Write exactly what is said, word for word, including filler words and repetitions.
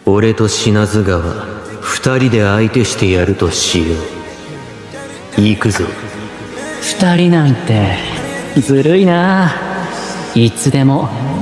俺と品津川二人で相手してやるとしよう。行くぞ。 二人なんてずるいな。いつでも